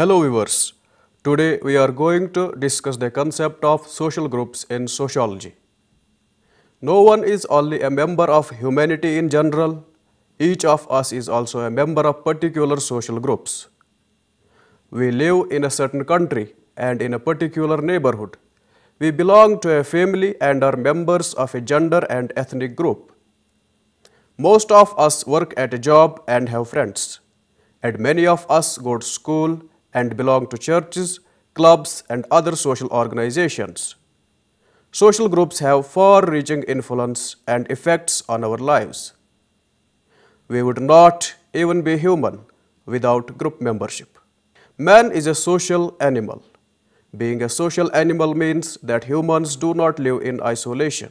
Hello viewers, today we are going to discuss the concept of social groups in sociology. No one is only a member of humanity in general, each of us is also a member of particular social groups. We live in a certain country and in a particular neighborhood. We belong to a family and are members of a gender and ethnic group. Most of us work at a job and have friends, and many of us go to school and belong to churches, clubs, and other social organizations. Social groups have far-reaching influence and effects on our lives. We would not even be human without group membership. Man is a social animal. Being a social animal means that humans do not live in isolation.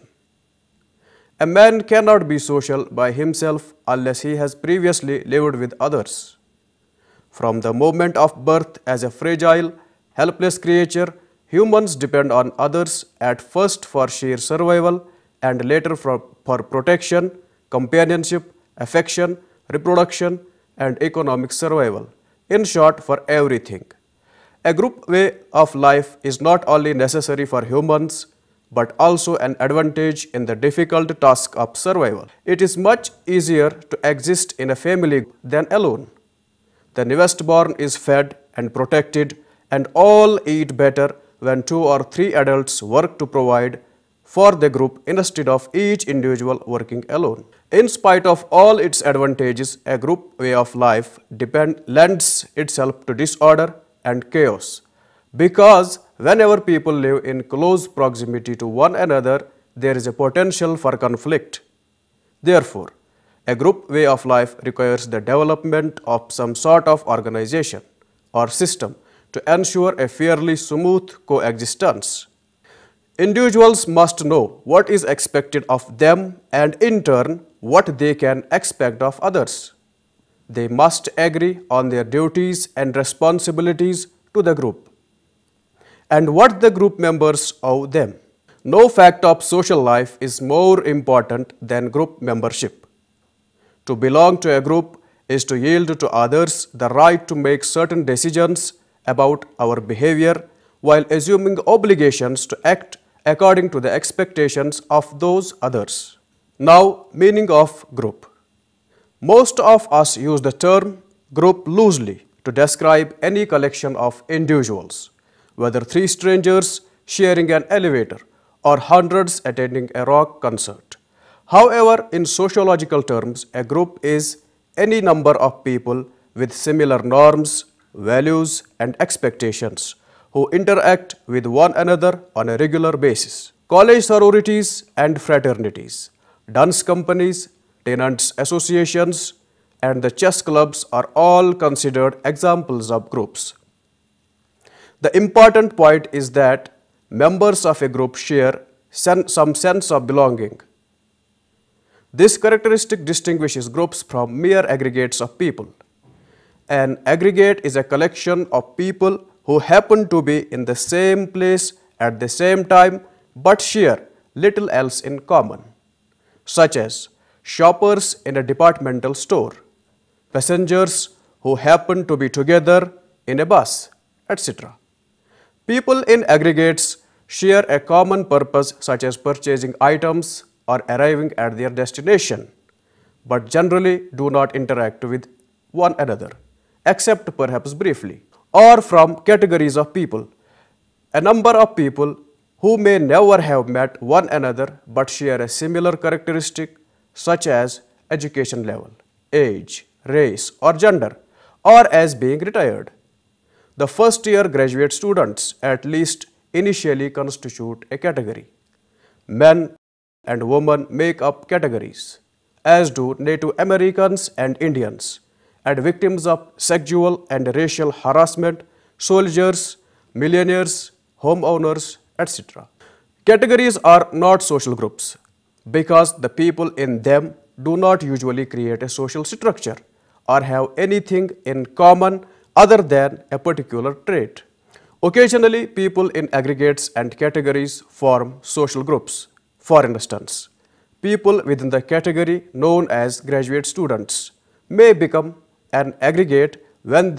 A man cannot be social by himself unless he has previously lived with others. From the moment of birth as a fragile, helpless creature, humans depend on others at first for sheer survival and later for protection, companionship, affection, reproduction, and economic survival. In short, for everything. A group way of life is not only necessary for humans, but also an advantage in the difficult task of survival. It is much easier to exist in a family than alone. The newest born is fed and protected, and all eat better when 2 or 3 adults work to provide for the group instead of each individual working alone. In spite of all its advantages, a group way of life lends itself to disorder and chaos, because whenever people live in close proximity to one another, there is a potential for conflict. Therefore, a group way of life requires the development of some sort of organization or system to ensure a fairly smooth coexistence. Individuals must know what is expected of them and in turn what they can expect of others. They must agree on their duties and responsibilities to the group and what the group members owe them. No fact of social life is more important than group membership. To belong to a group is to yield to others the right to make certain decisions about our behavior while assuming obligations to act according to the expectations of those others. Now, meaning of group. Most of us use the term group loosely to describe any collection of individuals, whether 3 strangers sharing an elevator or hundreds attending a rock concert. However, in sociological terms, a group is any number of people with similar norms, values, and expectations who interact with one another on a regular basis. College sororities and fraternities, dance companies, tenants associations, and the chess clubs are all considered examples of groups. The important point is that members of a group share some sense of belonging. This characteristic distinguishes groups from mere aggregates of people. An aggregate is a collection of people who happen to be in the same place at the same time but share little else in common, such as shoppers in a departmental store, passengers who happen to be together in a bus, etc. People in aggregates share a common purpose such as purchasing items or arriving at their destination, but generally do not interact with one another, except perhaps briefly. Or from categories of people, a number of people who may never have met one another but share a similar characteristic such as education level, age, race, or gender, or as being retired. The first-year graduate students at least initially constitute a category. Men and women make up categories, as do Native Americans and Indians, and victims of sexual and racial harassment, soldiers, millionaires, homeowners, etc. Categories are not social groups because the people in them do not usually create a social structure or have anything in common other than a particular trait. Occasionally, people in aggregates and categories form social groups. For instance, people within the category known as graduate students may become an aggregate when they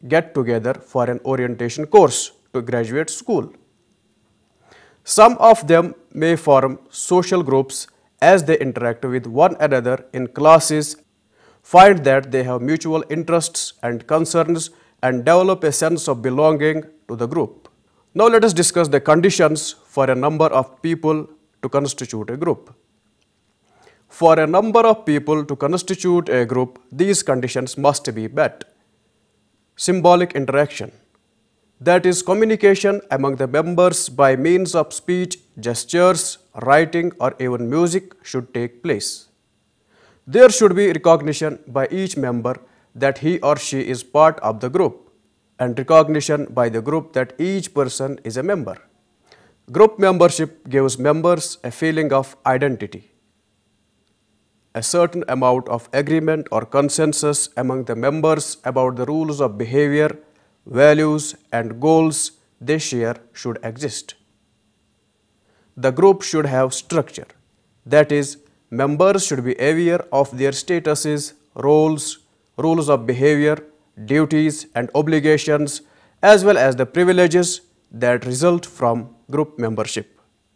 get together for an orientation course to graduate school. Some of them may form social groups as they interact with one another in classes, find that they have mutual interests and concerns, and develop a sense of belonging to the group. Now let us discuss the conditions for a number of people to constitute a group. For a number of people to constitute a group, these conditions must be met. Symbolic interaction, that is, communication among the members by means of speech, gestures, writing, or even music should take place. There should be recognition by each member that he or she is part of the group, and recognition by the group that each person is a member. Group membership gives members a feeling of identity. A certain amount of agreement or consensus among the members about the rules of behavior, values, and goals they share should exist. The group should have structure. That is, members should be aware of their statuses, roles, rules of behavior, duties, and obligations, as well as the privileges that result from group membership.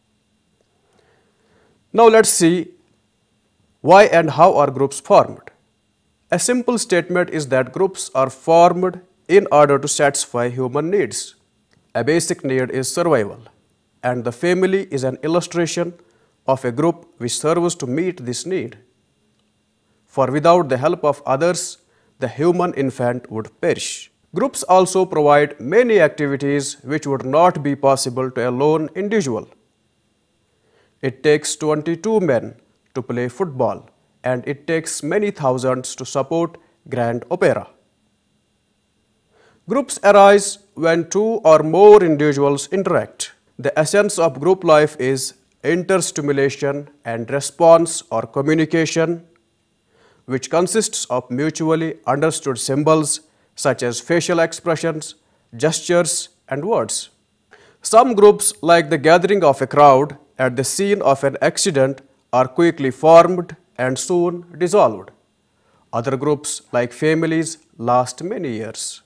Now let's see why and how are groups formed. A simple statement is that groups are formed in order to satisfy human needs. A basic need is survival, and the family is an illustration of a group which serves to meet this need. For without the help of others, the human infant would perish. Groups also provide many activities which would not be possible to a lone individual. It takes 22 men to play football, and it takes many thousands to support grand opera. Groups arise when two or more individuals interact. The essence of group life is interstimulation and response or communication, which consists of mutually understood symbols such as facial expressions, gestures, and words. Some groups, like the gathering of a crowd at the scene of an accident, are quickly formed and soon dissolved. Other groups, like families, last many years.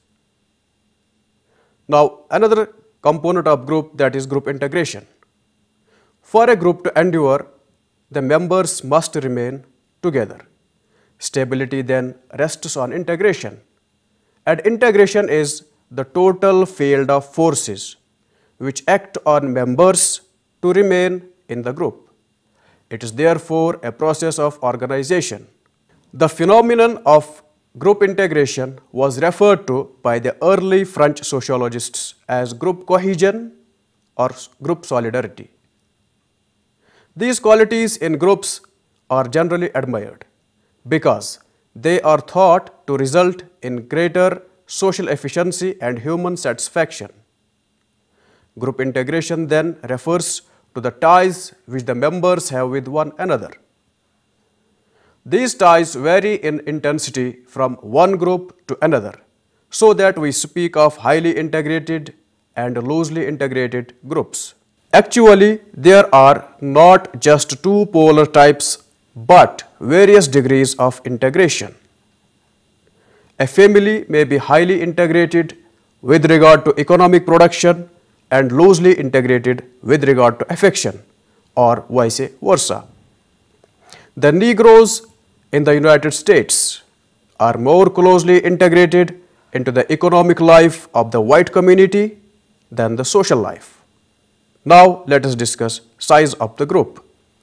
Now, another component of group, that is group integration. For a group to endure, the members must remain together. Stability then rests on integration. And integration is the total field of forces which act on members to remain in the group. It is therefore a process of organization. The phenomenon of group integration was referred to by the early French sociologists as group cohesion or group solidarity. These qualities in groups are generally admired because they are thought to result in greater social efficiency and human satisfaction. Group integration then refers to the ties which the members have with one another. These ties vary in intensity from one group to another, so that we speak of highly integrated and loosely integrated groups. Actually, there are not just two polar types, but various degrees of integration. A family may be highly integrated with regard to economic production and loosely integrated with regard to affection, or vice versa. The Negroes in the United States are more closely integrated into the economic life of the white community than the social life. Now let us discuss size of the group.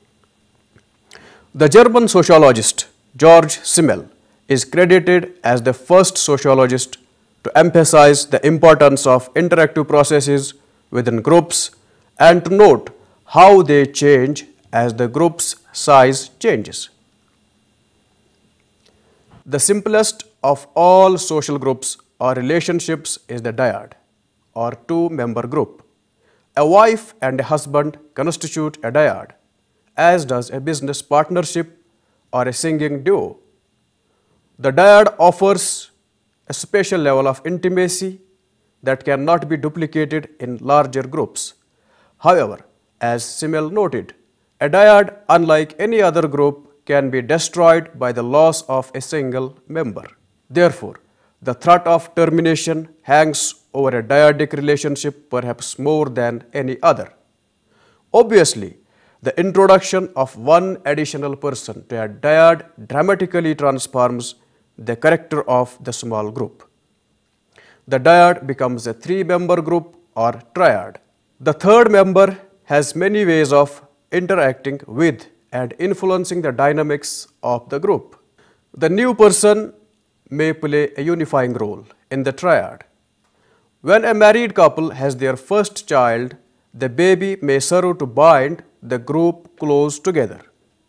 The German sociologist Georg Simmel is credited as the first sociologist to emphasize the importance of interactive processes within groups and to note how they change as the group's size changes. The simplest of all social groups or relationships is the dyad, or two-member group. A wife and a husband constitute a dyad, as does a business partnership or a singing duo. The dyad offers a special level of intimacy that cannot be duplicated in larger groups. However, as Simmel noted, a dyad, unlike any other group, can be destroyed by the loss of a single member. Therefore, The threat of termination hangs over a dyadic relationship perhaps more than any other. Obviously, the introduction of one additional person to a dyad dramatically transforms the character of the small group. The dyad becomes a three-member group or triad. The third member has many ways of interacting with and influencing the dynamics of the group. The new person may play a unifying role in the triad. When a married couple has their first child, the baby may serve to bind the group close together.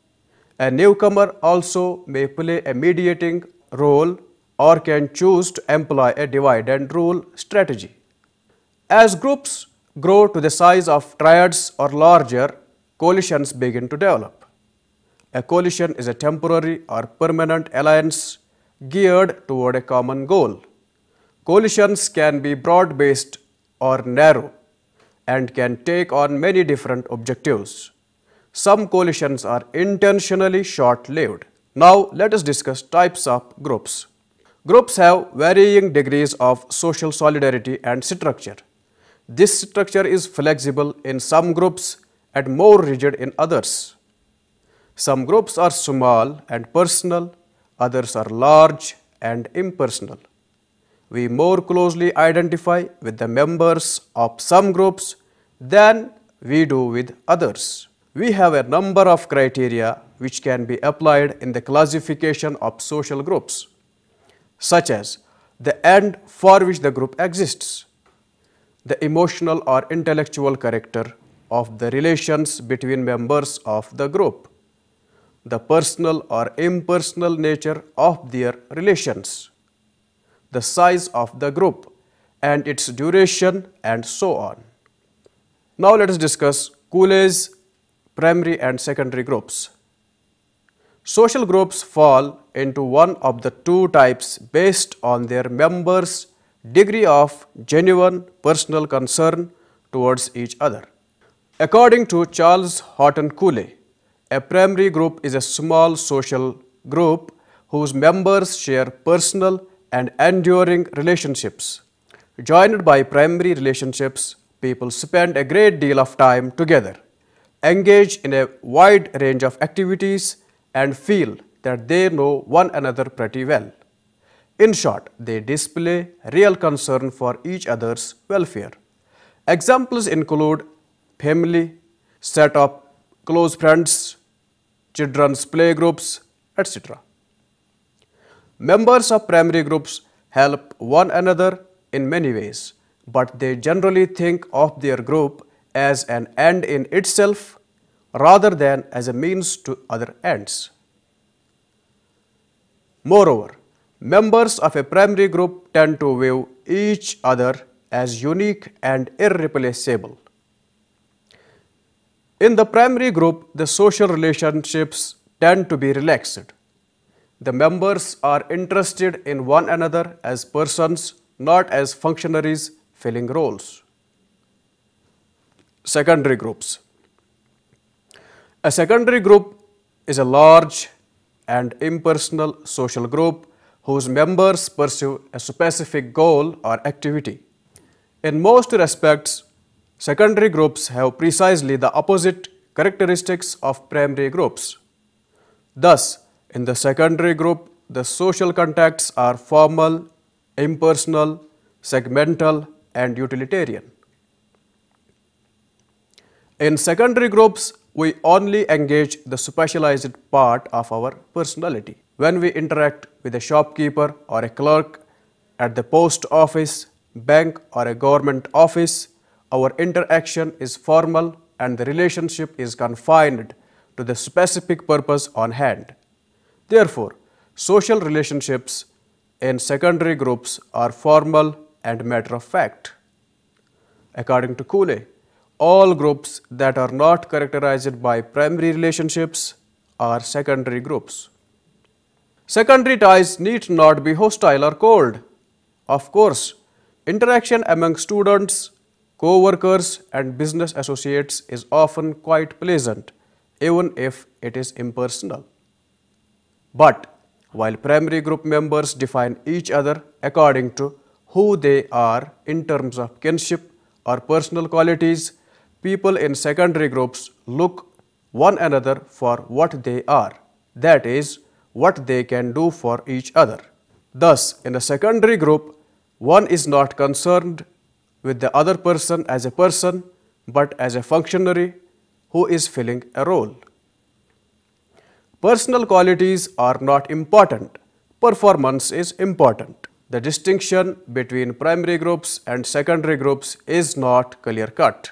A newcomer also may play a mediating role or can choose to employ a divide and rule strategy. As groups grow to the size of triads or larger, coalitions begin to develop. A coalition is a temporary or permanent alliance geared toward a common goal. Coalitions can be broad-based or narrow and can take on many different objectives. Some coalitions are intentionally short-lived. Now let us discuss types of groups. Groups have varying degrees of social solidarity and structure. This structure is flexible in some groups and more rigid in others. Some groups are small and personal, others are large and impersonal. We more closely identify with the members of some groups than we do with others. We have a number of criteria which can be applied in the classification of social groups, such as the end for which the group exists, the emotional or intellectual character of the relations between members of the group, the personal or impersonal nature of their relations, the size of the group and its duration, and so on. Now let us discuss Cooley's primary and secondary groups. Social groups fall into one of the two types based on their members' degree of genuine personal concern towards each other. According to Charles Horton Cooley, a primary group is a small social group whose members share personal and enduring relationships. Joined by primary relationships, people spend a great deal of time together, engage in a wide range of activities, and feel that they know one another pretty well. In short, they display real concern for each other's welfare. Examples include family, set of close friends, children's playgroups, etc. Members of primary groups help one another in many ways, but they generally think of their group as an end in itself rather than as a means to other ends. Moreover, members of a primary group tend to view each other as unique and irreplaceable. In the primary group, the social relationships tend to be relaxed. The members are interested in one another as persons, not as functionaries filling roles. Secondary groups. A secondary group is a large and impersonal social group whose members pursue a specific goal or activity. In most respects, secondary groups have precisely the opposite characteristics of primary groups. Thus, in the secondary group, the social contacts are formal, impersonal, segmental, and utilitarian. In secondary groups, we only engage the specialized part of our personality. When we interact with a shopkeeper or a clerk at the post office, bank, or a government office, our interaction is formal and the relationship is confined to the specific purpose on hand. Therefore, social relationships in secondary groups are formal and matter of fact. According to Cooley, all groups that are not characterized by primary relationships are secondary groups. Secondary ties need not be hostile or cold. Of course, interaction among students, co-workers, and business associates is often quite pleasant, even if it is impersonal. But while primary group members define each other according to who they are in terms of kinship or personal qualities, people in secondary groups look one another for what they are, that is, what they can do for each other. Thus, in a secondary group, one is not concerned with the other person as a person, but as a functionary who is filling a role. Personal qualities are not important. Performance is important. The distinction between primary groups and secondary groups is not clear-cut.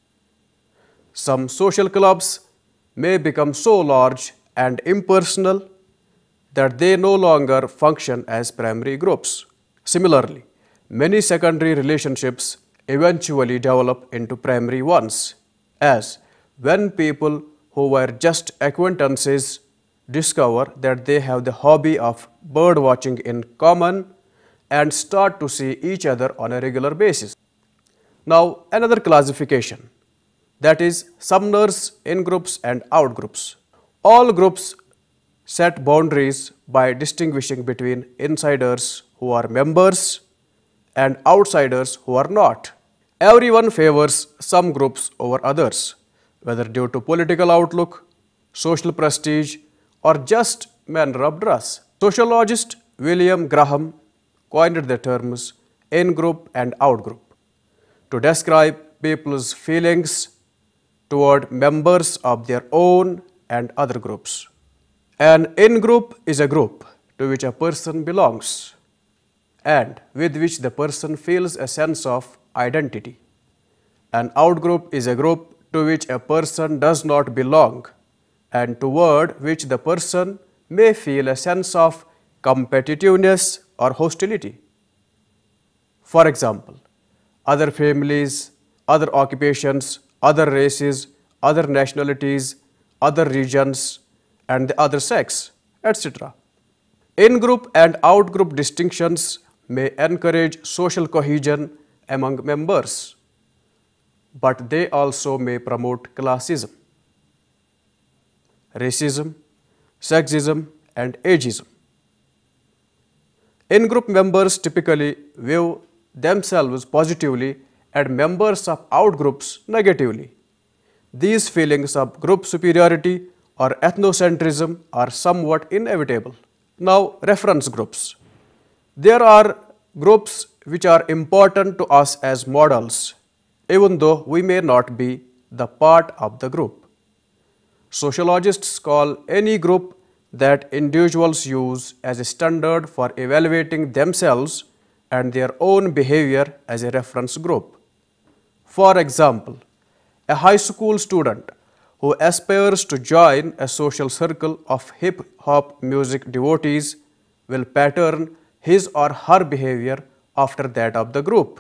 Some social clubs may become so large and impersonal that they no longer function as primary groups. Similarly, many secondary relationships eventually develop into primary ones, as when people who were just acquaintances discover that they have the hobby of bird watching in common and start to see each other on a regular basis. Now, another classification, that is Sumner's in-groups and out-groups. All groups set boundaries by distinguishing between insiders who are members and outsiders who are not. Everyone favors some groups over others, whether due to political outlook, social prestige, or just manner of dress. Sociologist William Graham coined the terms in-group and out-group to describe people's feelings toward members of their own and other groups. An in-group is a group to which a person belongs and with which the person feels a sense of identity. An out-group is a group to which a person does not belong and toward which the person may feel a sense of competitiveness or hostility. For example, other families, other occupations, other races, other nationalities, other regions, and the other sex, etc. In-group and out-group distinctions may encourage social cohesion among members, but they also may promote classism, racism, sexism, and ageism. In-group members typically view themselves positively and members of out-groups negatively. These feelings of group superiority or ethnocentrism are somewhat inevitable. Now, reference groups. There are groups which are important to us as models, even though we may not be the part of the group. Sociologists call any group that individuals use as a standard for evaluating themselves and their own behavior as a reference group. For example, a high school student who aspires to join a social circle of hip-hop music devotees will pattern his or her behavior after that of the group.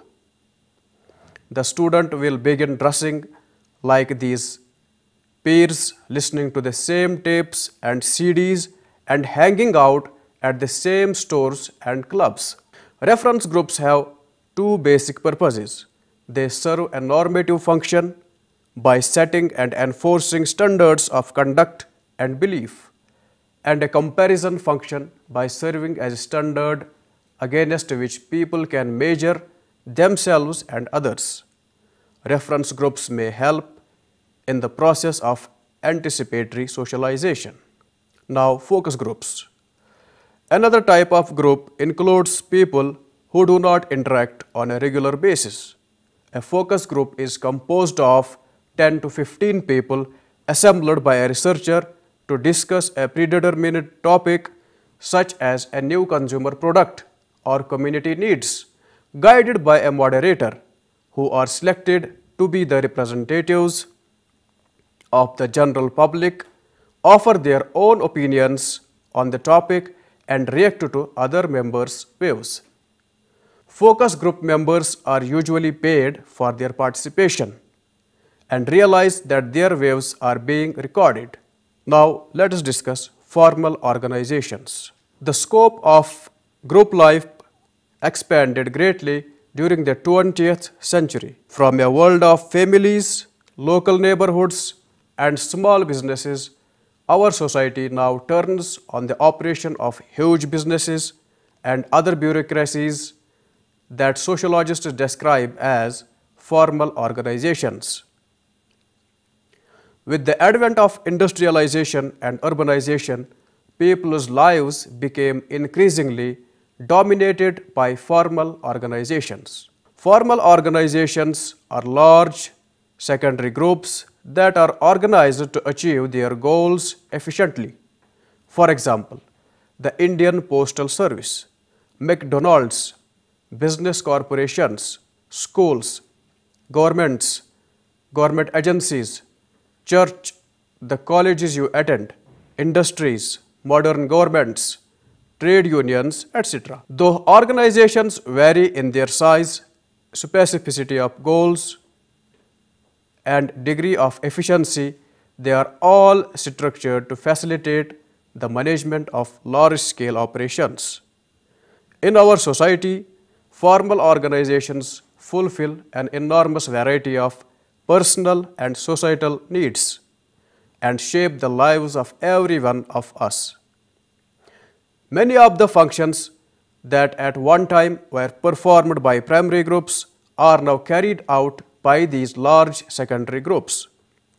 The student will begin dressing like these peers, listening to the same tapes and CDs, and hanging out at the same stores and clubs. Reference groups have two basic purposes. They serve a normative function by setting and enforcing standards of conduct and belief, and a comparison function by serving as a standard against which people can measure themselves and others. Reference groups may help in the process of anticipatory socialization. Now, focus groups. Another type of group includes people who do not interact on a regular basis. A focus group is composed of 10 to 15 people assembled by a researcher to discuss a predetermined topic such as a new consumer product or community needs, guided by a moderator who are selected to be the representatives of the general public, offer their own opinions on the topic and react to other members' views. Focus group members are usually paid for their participation and realize that their views are being recorded. Now, let us discuss formal organizations. The scope of group life expanded greatly during the 20th century. From a world of families, local neighborhoods, and small businesses, Our society now turns on the operation of huge businesses and other bureaucracies that sociologists describe as formal organizations. With the advent of industrialization and urbanization, people's lives became increasingly dominated by formal organizations. Formal organizations are large secondary groups that are organized to achieve their goals efficiently. For example, the Indian Postal Service, McDonald's, business corporations, schools, governments, government agencies, church, the colleges you attend, industries, modern governments, trade unions, etc. Though organizations vary in their size, specificity of goals, and degree of efficiency, they are all structured to facilitate the management of large-scale operations. In our society, formal organizations fulfill an enormous variety of personal and societal needs and shape the lives of every one of us. Many of the functions that at one time were performed by primary groups are now carried out by these large secondary groups.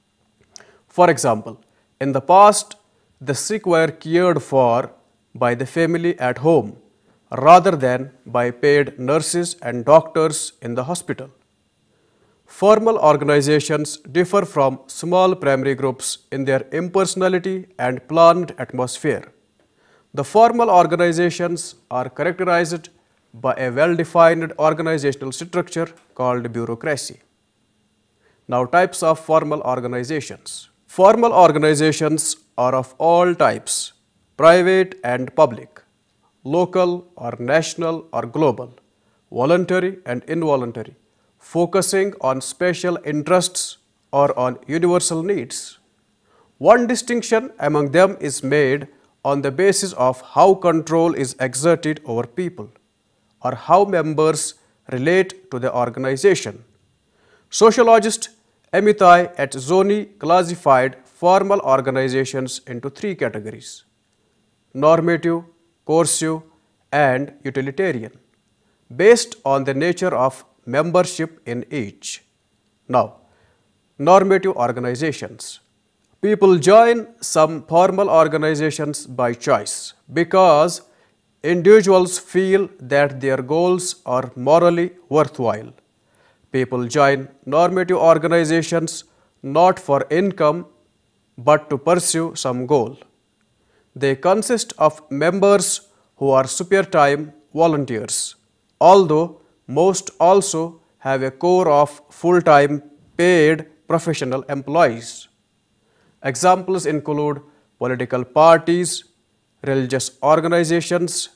For example, in the past, the sick were cared for by the family at home rather than by paid nurses and doctors in the hospital. Formal organizations differ from small primary groups in their impersonality and planned atmosphere. The formal organizations are characterized by a well-defined organizational structure called bureaucracy. Now, types of formal organizations. Formal organizations are of all types, private and public, local or national or global, voluntary and involuntary, focusing on special interests or on universal needs. One distinction among them is made on the basis of how control is exerted over people or how members relate to the organization. Sociologist Amitai et Zoni classified formal organizations into three categories: normative, coercive, and utilitarian, based on the nature of membership in each. Now, normative organizations. People join some formal organizations by choice because individuals feel that their goals are morally worthwhile. People join normative organizations not for income but to pursue some goal. They consist of members who are spare time volunteers, although most also have a core of full-time paid professional employees. Examples include political parties, religious organizations,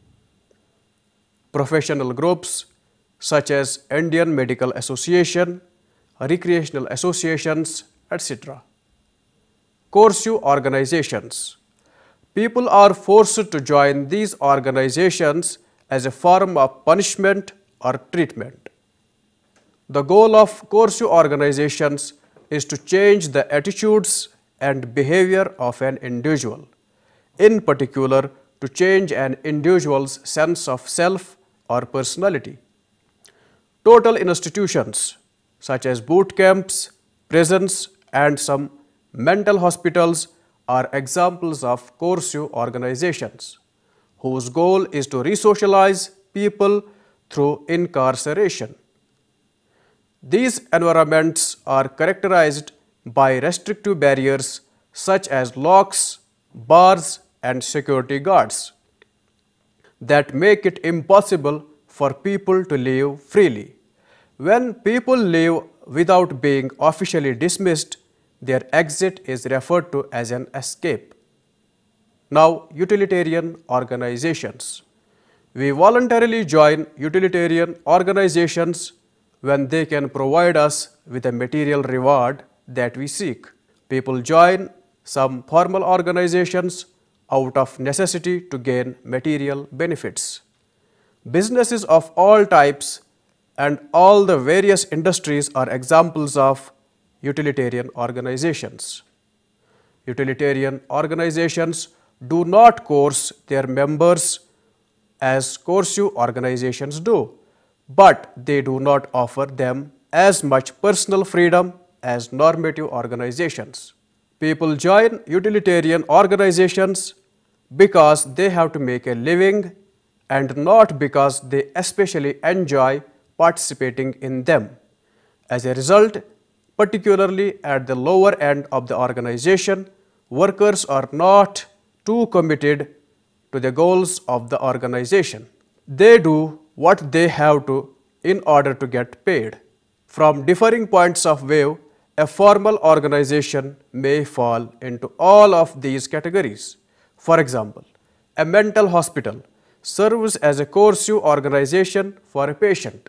professional groups such as Indian Medical Association, recreational associations, etc. Coercive organizations. People are forced to join these organizations as a form of punishment or treatment. The goal of coercive organizations is to change the attitudes and behavior of an individual, in particular to change an individual's sense of self or personality. Total institutions such as boot camps, prisons, and some mental hospitals are examples of coercive organizations whose goal is to resocialize people through incarceration. These environments are characterized by restrictive barriers such as locks, bars, and security guards that make it impossible for people to live freely. When people live without being officially dismissed, their exit is referred to as an escape. Now, utilitarian organizations. We voluntarily join utilitarian organizations when they can provide us with a material reward that we seek. People join some formal organizations out of necessity to gain material benefits. Businesses of all types and all the various industries are examples of utilitarian organizations. Utilitarian organizations do not coerce their members as coercive organizations do, but they do not offer them as much personal freedom as normative organizations. People join utilitarian organizations because they have to make a living and not because they especially enjoy participating in them. As a result, particularly at the lower end of the organization, workers are not too committed to the goals of the organization. They do what they have to in order to get paid. From differing points of view, a formal organization may fall into all of these categories. For example, a mental hospital serves as a coercive organization for a patient,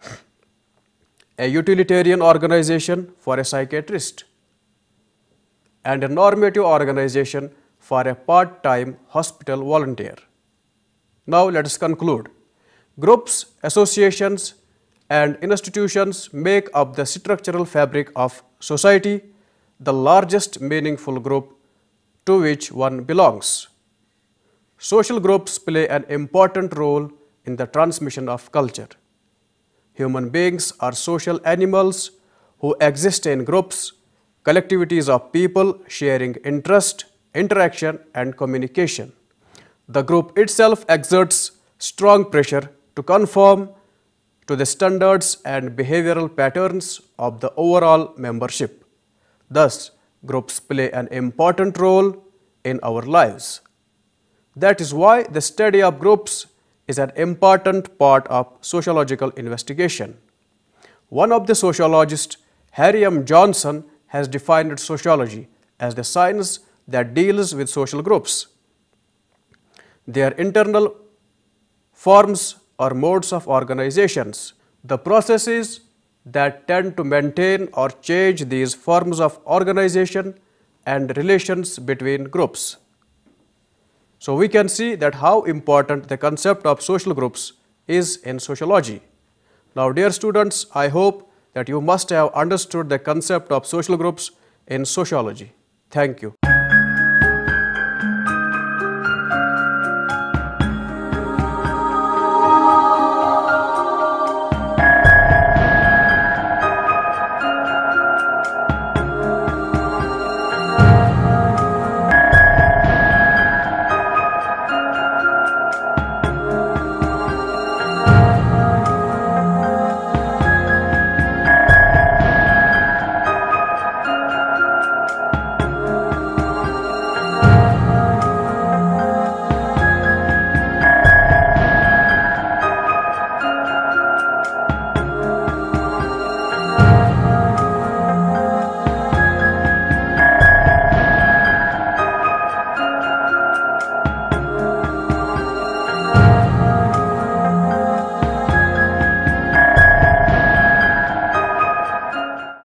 a utilitarian organization for a psychiatrist, and a normative organization for a part-time hospital volunteer. Now let us conclude. Groups, associations, and institutions make up the structural fabric of society, the largest meaningful group to which one belongs. Social groups play an important role in the transmission of culture. Human beings are social animals who exist in groups, collectivities of people sharing interest, interaction, and communication. The group itself exerts strong pressure to conform to the standards and behavioral patterns of the overall membership. Thus, groups play an important role in our lives. That is why the study of groups is an important part of sociological investigation. One of the sociologists, Harry M. Johnson, has defined sociology as the science that deals with social groups, their internal forms or modes of organizations, the processes that tend to maintain or change these forms of organization, and relations between groups. So we can see that how important the concept of social groups is in sociology. Now, dear students, I hope that you must have understood the concept of social groups in sociology. Thank you.